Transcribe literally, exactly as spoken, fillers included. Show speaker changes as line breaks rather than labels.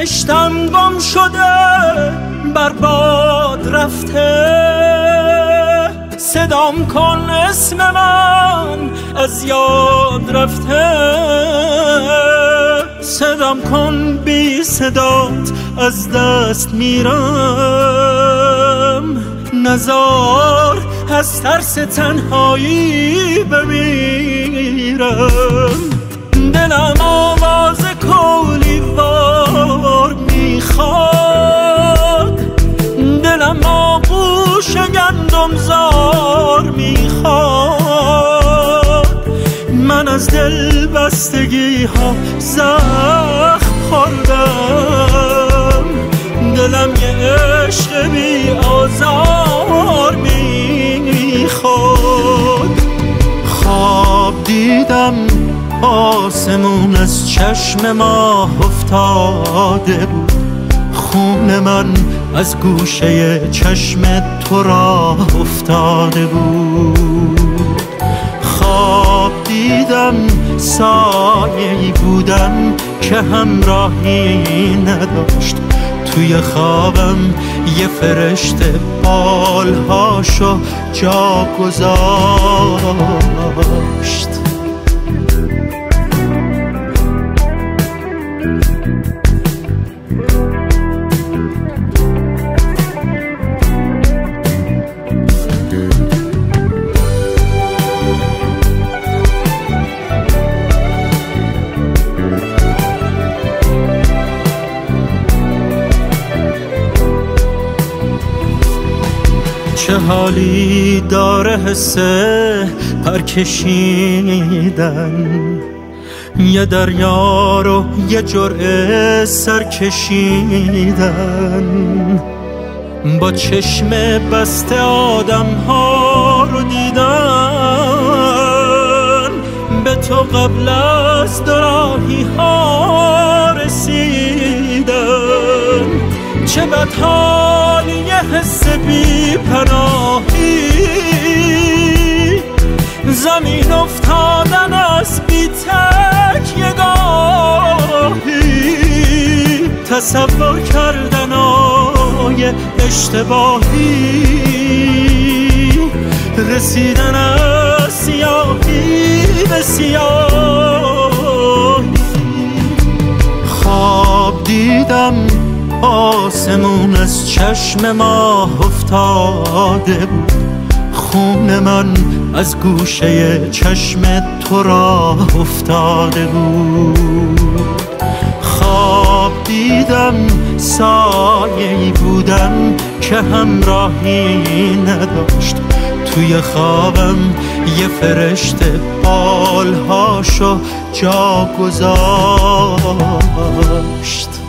بهشتم گم شده برباد رفته، صدام کن اسم من از یاد رفته، صدام کن بی صدات از دست میرم، نزار از ترس تنهایی بمیرم. دلم آواز کولی وار میخواد، دلم آغوش گندم زار میخواد، من از دل بستگی ها زخم خوردم، دلم یه عشق بی آزار میخواد. خواب دیدم آسمون از چشم ماه افتاده بود، خون من از گوشه چشم تو راه افتاده بود. خواب دیدم سایه‌ای بودم که همراهی نداشت، توی خوابم یه فرشته بالهاشو جا گذاشت. چه حالی داره حسه پرکشیدن، یه دریا رو یه جرعه سر کشیدن، با چشم بسته آدم ها رو دیدن، به تو قبل از دوراهی ها رسیدن. چه بدحالی یه حس بی پناهی، زمین افتادن از بی تک یه گاهی، تصور کردن آی اشتباهی، رسیدن از سیاهی به سیاهی. خواب دیدم آسمون از چشم ماه افتاده بود، خون من از گوشه چشم تو راه افتاده بود. خواب دیدم سایه‌ای بودم که همراهی نداشت، توی خوابم یه فرشته بالهاشو جا گذاشت.